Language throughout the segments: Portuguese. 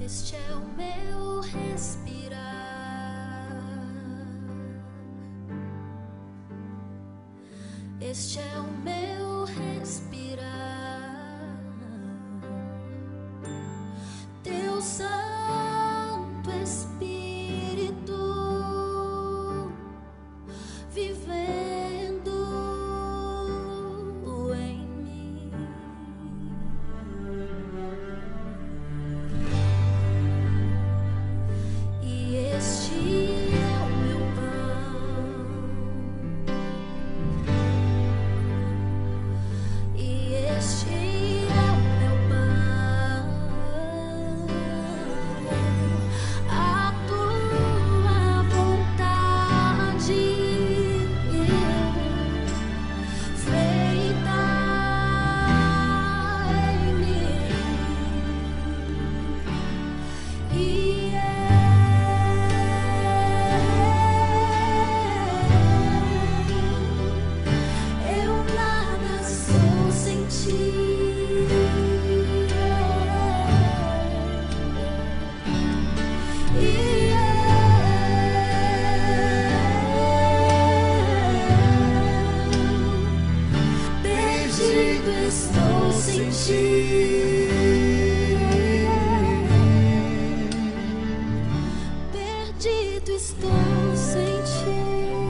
Este é o meu respirar. Este é o meu respirar. Teu Santo Espírito vivendo em mim. E este é o meu pão. E este é o meu pão. A tua vontade feita em mim. E eu nada sou sem ti. Perdido estou sem ti. Perdido estou sem ti.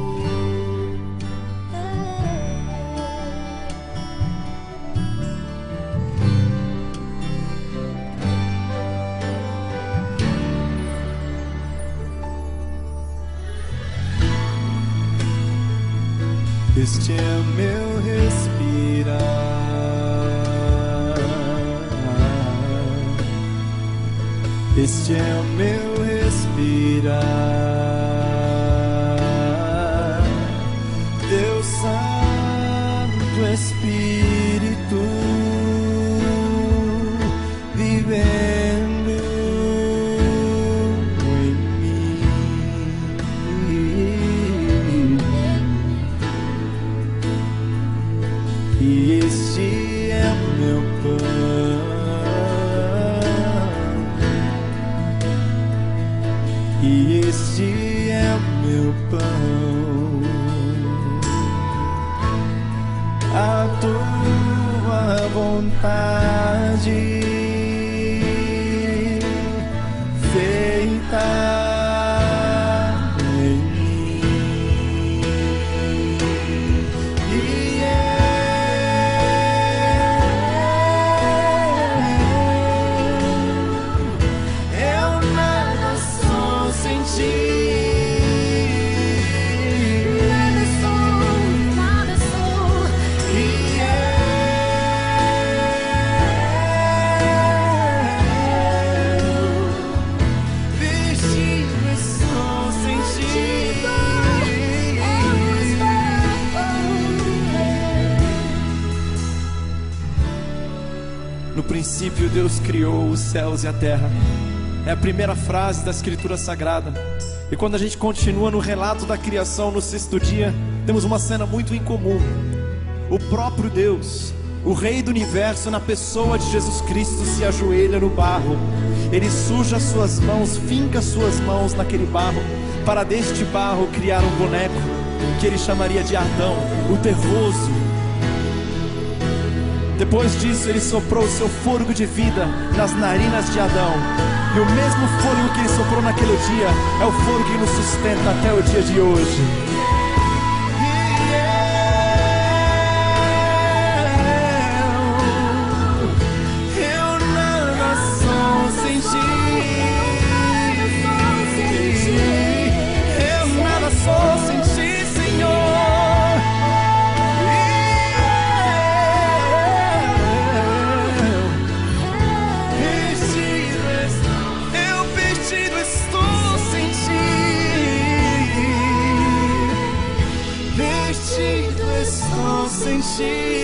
Este é o meu respirar. Este é o meu respirar. Teu Santo Espírito vivendo em mim. E este é o meu pão. E este é o meu pão. A tua vontade feita em mim. E eu nada sou sem ti. Nada sou. E vestido estou sem ti. No princípio Deus criou os céus e a terra. É a primeira frase da Escritura Sagrada. E quando a gente continua no relato da criação no sexto dia, temos uma cena muito incomum. O próprio Deus, o Rei do Universo, na pessoa de Jesus Cristo, se ajoelha no barro. Ele suja suas mãos, finca suas mãos naquele barro, para deste barro criar um boneco que ele chamaria de Adão, o terroso. Depois disso ele soprou o seu fôlego de vida nas narinas de Adão. E o mesmo fôlego que ele soprou naquele dia é o fôlego que nos sustenta até o dia de hoje. Eu nada sou sem ti. Eu nada sou sem ti, Senhor. Eu perdido estou sem ti. Perdido estou sem ti.